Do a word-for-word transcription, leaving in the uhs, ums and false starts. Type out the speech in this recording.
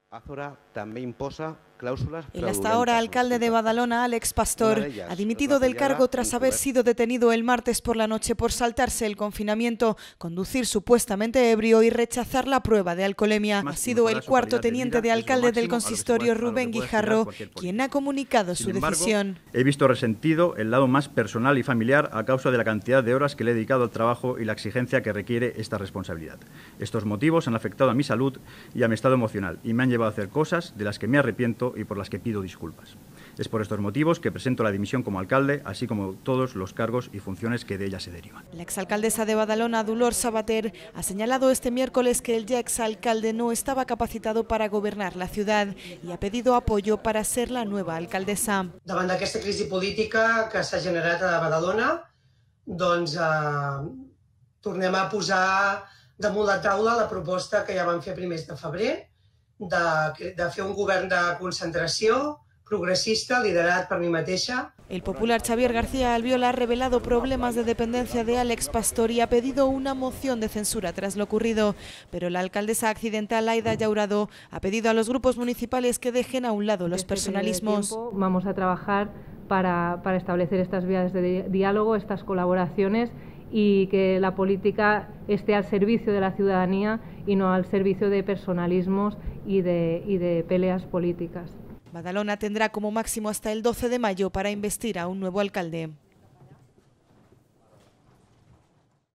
Azora també imposa cláusulas El hasta ahora alcalde de Badalona, Àlex Pastor, ha dimitido del cargo tras haber sido detenido el martes por la noche por saltarse el confinamiento, conducir supuestamente ebrio y rechazar la prueba de alcoholemia. Ha sido el cuarto teniente de alcalde del consistorio, Rubén Guijarro, quien ha comunicado su decisión. He visto resentido el lado más personal y familiar a causa de la cantidad de horas que le he dedicado al trabajo y la exigencia que requiere esta responsabilidad. Estos motivos han afectado a mi salud y a mi estado emocional y me han llevado a hacer cosas de las que me arrepiento y por las que pido disculpas. Es por estos motivos que presento la dimisión como alcalde, así como todos los cargos y funciones que de ella se derivan. La exalcaldesa de Badalona, Dolors Sabater, ha señalado este miércoles que el ya exalcalde no estaba capacitado para gobernar la ciudad y ha pedido apoyo para ser la nueva alcaldesa. Davant d'aquesta crisi política que s'ha generat a Badalona, doncs eh, tornem a posar damunt la taula la proposta que ja vam fer a primers de febrer, de, de fer un govern de concentració progresista liderat per mi mateixa. El popular Xavier García Albiol ha revelado problemas de dependencia de Àlex Pastor y ha pedido una moción de censura tras lo ocurrido. Pero la alcaldesa accidental Aida Llaurado ha pedido a los grupos municipales que dejen a un lado los personalismos. Vamos a trabajar para, para establecer estas vías de diálogo, estas colaboraciones, y que la política esté al servicio de la ciudadanía y no al servicio de personalismos y de, y de peleas políticas. Badalona tendrá como máximo hasta el doce de mayo para investir a un nuevo alcalde.